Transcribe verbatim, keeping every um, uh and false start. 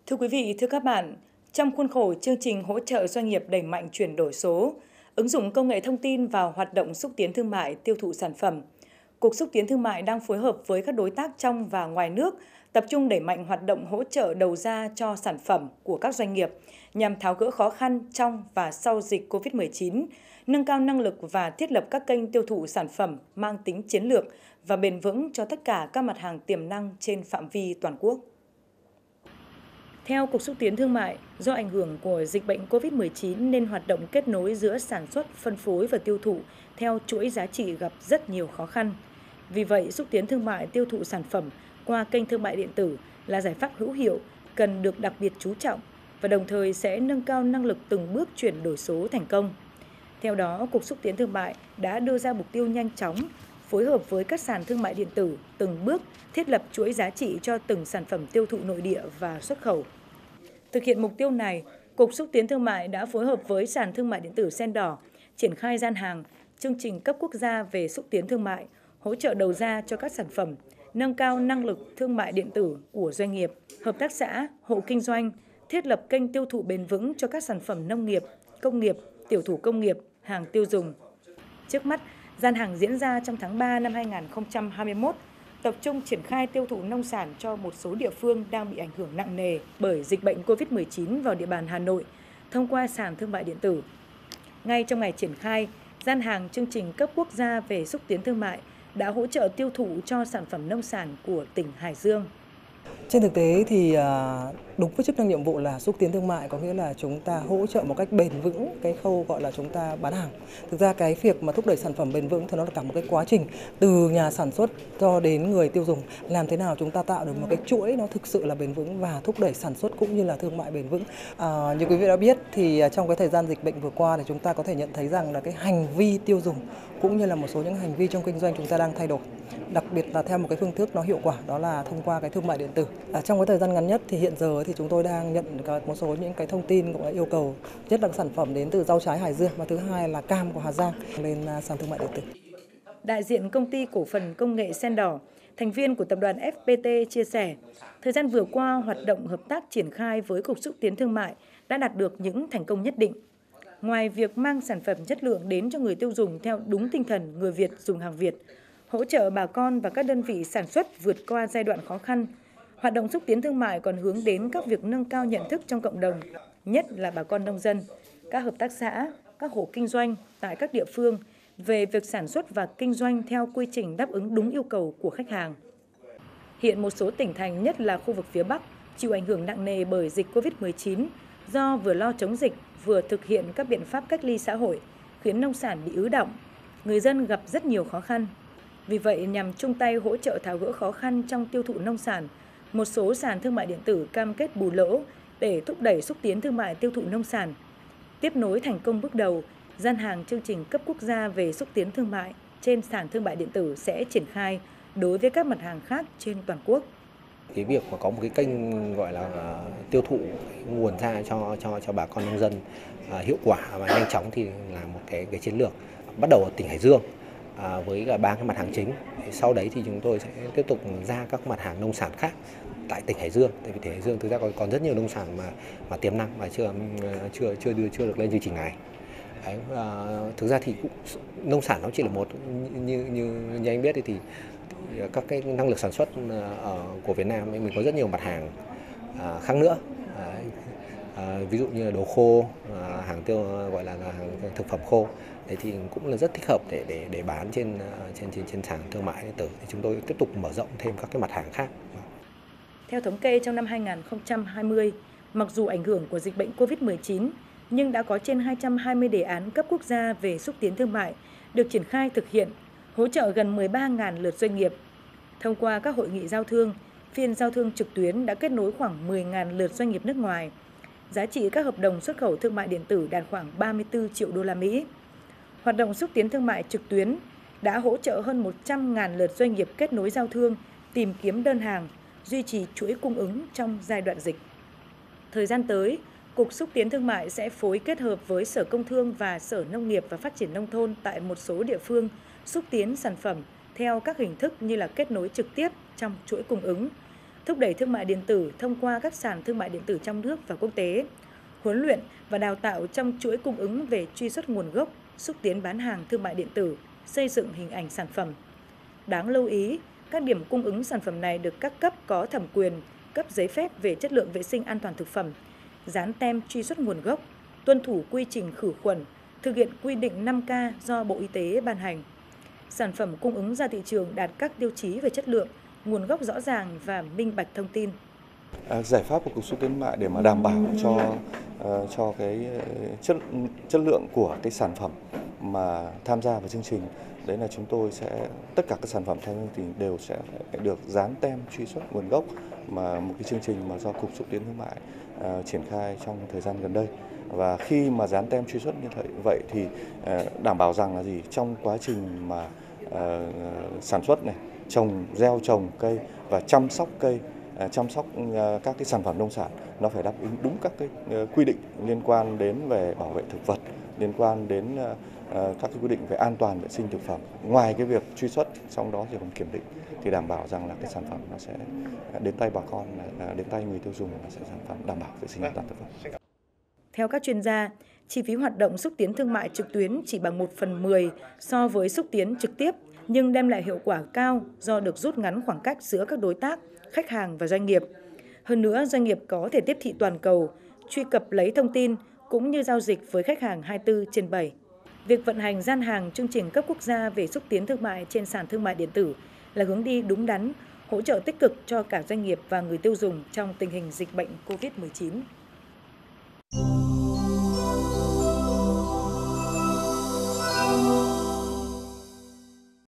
Thưa quý vị, thưa các bạn, trong khuôn khổ chương trình hỗ trợ doanh nghiệp đẩy mạnh chuyển đổi số, ứng dụng công nghệ thông tin vào hoạt động xúc tiến thương mại, tiêu thụ sản phẩm, Cục Xúc tiến Thương mại đang phối hợp với các đối tác trong và ngoài nước tập trung đẩy mạnh hoạt động hỗ trợ đầu ra cho sản phẩm của các doanh nghiệp nhằm tháo gỡ khó khăn trong và sau dịch covid mười chín, nâng cao năng lực và thiết lập các kênh tiêu thụ sản phẩm mang tính chiến lược và bền vững cho tất cả các mặt hàng tiềm năng trên phạm vi toàn quốc. Theo Cục Xúc tiến Thương mại, do ảnh hưởng của dịch bệnh covid mười chín nên hoạt động kết nối giữa sản xuất, phân phối và tiêu thụ theo chuỗi giá trị gặp rất nhiều khó khăn. Vì vậy, xúc tiến thương mại tiêu thụ sản phẩm qua kênh thương mại điện tử là giải pháp hữu hiệu, cần được đặc biệt chú trọng và đồng thời sẽ nâng cao năng lực từng bước chuyển đổi số thành công. Theo đó, Cục Xúc tiến Thương mại đã đưa ra mục tiêu nhanh chóng, phối hợp với các sàn thương mại điện tử từng bước thiết lập chuỗi giá trị cho từng sản phẩm tiêu thụ nội địa và xuất khẩu. Thực hiện mục tiêu này, Cục Xúc tiến Thương mại đã phối hợp với sàn thương mại điện tử Sen Đỏ triển khai gian hàng, chương trình cấp quốc gia về xúc tiến thương mại, hỗ trợ đầu ra cho các sản phẩm, nâng cao năng lực thương mại điện tử của doanh nghiệp, hợp tác xã, hộ kinh doanh, thiết lập kênh tiêu thụ bền vững cho các sản phẩm nông nghiệp, công nghiệp, tiểu thủ công nghiệp, hàng tiêu dùng. Trước mắt, gian hàng diễn ra trong tháng ba năm hai nghìn không trăm hai mươi mốt, tập trung triển khai tiêu thụ nông sản cho một số địa phương đang bị ảnh hưởng nặng nề bởi dịch bệnh covid mười chín vào địa bàn Hà Nội thông qua sàn thương mại điện tử. Ngay trong ngày triển khai, gian hàng chương trình cấp quốc gia về xúc tiến thương mại đã hỗ trợ tiêu thụ cho sản phẩm nông sản của tỉnh Hải Dương. Trên thực tế thì đúng với chức năng nhiệm vụ là xúc tiến thương mại, có nghĩa là chúng ta hỗ trợ một cách bền vững cái khâu gọi là chúng ta bán hàng. Thực ra cái việc mà thúc đẩy sản phẩm bền vững thì nó là cả một cái quá trình từ nhà sản xuất cho đến người tiêu dùng, làm thế nào chúng ta tạo được một cái chuỗi nó thực sự là bền vững và thúc đẩy sản xuất cũng như là thương mại bền vững. À, như quý vị đã biết thì trong cái thời gian dịch bệnh vừa qua thì chúng ta có thể nhận thấy rằng là cái hành vi tiêu dùng cũng như là một số những hành vi trong kinh doanh chúng ta đang thay đổi, đặc biệt là theo một cái phương thức nó hiệu quả, đó là thông qua cái thương mại điện tử. À, trong cái thời gian ngắn nhất thì hiện giờ thì chúng tôi đang nhận một số những cái thông tin cũng là yêu cầu, nhất là sản phẩm đến từ rau trái Hải Dương và thứ hai là cam của Hà Giang lên sàn thương mại điện tử. Đại diện công ty cổ phần công nghệ Sen Đỏ, thành viên của tập đoàn ép pê tê chia sẻ, thời gian vừa qua hoạt động hợp tác triển khai với Cục Xúc tiến Thương mại đã đạt được những thành công nhất định. Ngoài việc mang sản phẩm chất lượng đến cho người tiêu dùng theo đúng tinh thần người Việt dùng hàng Việt, hỗ trợ bà con và các đơn vị sản xuất vượt qua giai đoạn khó khăn, hoạt động xúc tiến thương mại còn hướng đến các việc nâng cao nhận thức trong cộng đồng, nhất là bà con nông dân, các hợp tác xã, các hộ kinh doanh tại các địa phương về việc sản xuất và kinh doanh theo quy trình đáp ứng đúng yêu cầu của khách hàng. Hiện một số tỉnh thành, nhất là khu vực phía Bắc, chịu ảnh hưởng nặng nề bởi dịch covid mười chín do vừa lo chống dịch, vừa thực hiện các biện pháp cách ly xã hội, khiến nông sản bị ứ đọng, người dân gặp rất nhiều khó khăn. Vì vậy, nhằm chung tay hỗ trợ tháo gỡ khó khăn trong tiêu thụ nông sản, một số sàn thương mại điện tử cam kết bù lỗ để thúc đẩy xúc tiến thương mại tiêu thụ nông sản. Tiếp nối thành công bước đầu, gian hàng chương trình cấp quốc gia về xúc tiến thương mại trên sàn thương mại điện tử sẽ triển khai đối với các mặt hàng khác trên toàn quốc. Cái việc mà có một cái kênh gọi là tiêu thụ nguồn ra cho cho cho bà con nông dân uh, hiệu quả và nhanh chóng thì là một cái cái chiến lược bắt đầu ở tỉnh Hải Dương à, với cả ba cái mặt hàng chính. Sau đấy thì chúng tôi sẽ tiếp tục ra các mặt hàng nông sản khác tại tỉnh Hải Dương. Tại vì tỉnh Hải Dương thực ra còn còn rất nhiều nông sản mà mà tiềm năng mà chưa chưa chưa đưa chưa được lên chương trình này. Đấy, à, thực ra thì cũng, nông sản nó chỉ là một, như như như anh biết thì, thì các cái năng lực sản xuất ở của Việt Nam mình có rất nhiều mặt hàng à, khác nữa. Đấy. À, ví dụ như là đồ khô, à, hàng tiêu gọi là, là hàng thực phẩm khô, đấy thì cũng là rất thích hợp để để để bán trên trên trên trên sàn thương mại điện tử. Thì chúng tôi tiếp tục mở rộng thêm các cái mặt hàng khác. Theo thống kê trong năm hai nghìn không trăm hai mươi, mặc dù ảnh hưởng của dịch bệnh covid mười chín, nhưng đã có trên hai trăm hai mươi đề án cấp quốc gia về xúc tiến thương mại được triển khai thực hiện, hỗ trợ gần mười ba nghìn lượt doanh nghiệp. Thông qua các hội nghị giao thương, phiên giao thương trực tuyến đã kết nối khoảng mười nghìn lượt doanh nghiệp nước ngoài. Giá trị các hợp đồng xuất khẩu thương mại điện tử đạt khoảng ba mươi tư triệu đô la Mỹ. Hoạt động xúc tiến thương mại trực tuyến đã hỗ trợ hơn một trăm nghìn lượt doanh nghiệp kết nối giao thương, tìm kiếm đơn hàng, duy trì chuỗi cung ứng trong giai đoạn dịch. Thời gian tới, Cục Xúc tiến Thương mại sẽ phối kết hợp với Sở Công Thương và Sở Nông nghiệp và Phát triển Nông thôn tại một số địa phương xúc tiến sản phẩm theo các hình thức như là kết nối trực tiếp trong chuỗi cung ứng, thúc đẩy thương mại điện tử thông qua các sàn thương mại điện tử trong nước và quốc tế, huấn luyện và đào tạo trong chuỗi cung ứng về truy xuất nguồn gốc, xúc tiến bán hàng thương mại điện tử, xây dựng hình ảnh sản phẩm. Đáng lưu ý, các điểm cung ứng sản phẩm này được các cấp có thẩm quyền cấp giấy phép về chất lượng vệ sinh an toàn thực phẩm, dán tem truy xuất nguồn gốc, tuân thủ quy trình khử khuẩn, thực hiện quy định năm K do Bộ Y tế ban hành. Sản phẩm cung ứng ra thị trường đạt các tiêu chí về chất lượng, nguồn gốc rõ ràng và minh bạch thông tin. À, giải pháp của Cục Xúc tiến Thương mại để mà đảm bảo cho uh, cho cái chất chất lượng của cái sản phẩm mà tham gia vào chương trình, đấy là chúng tôi sẽ tất cả các sản phẩm tham gia chương trình đều sẽ được dán tem truy xuất nguồn gốc, mà một cái chương trình mà do Cục Xúc tiến Thương mại uh, triển khai trong thời gian gần đây. Và khi mà dán tem truy xuất như vậy thì uh, đảm bảo rằng là gì, trong quá trình mà uh, sản xuất này, trồng, gieo trồng cây và chăm sóc cây, chăm sóc các cái sản phẩm nông sản, nó phải đáp ứng đúng các cái quy định liên quan đến về bảo vệ thực vật, liên quan đến các cái quy định về an toàn vệ sinh thực phẩm. Ngoài cái việc truy xuất, trong đó thì còn kiểm định, thì đảm bảo rằng là cái sản phẩm nó sẽ đến tay bà con, đến tay người tiêu dùng là sẽ sản phẩm đảm bảo vệ sinh an toàn thực phẩm. Theo các chuyên gia, chi phí hoạt động xúc tiến thương mại trực tuyến chỉ bằng một phần mười so với xúc tiến trực tiếp, nhưng đem lại hiệu quả cao do được rút ngắn khoảng cách giữa các đối tác, khách hàng và doanh nghiệp. Hơn nữa, doanh nghiệp có thể tiếp thị toàn cầu, truy cập lấy thông tin cũng như giao dịch với khách hàng hai mươi tư trên bảy. Việc vận hành gian hàng chương trình cấp quốc gia về xúc tiến thương mại trên sàn thương mại điện tử là hướng đi đúng đắn, hỗ trợ tích cực cho cả doanh nghiệp và người tiêu dùng trong tình hình dịch bệnh Covid mười chín.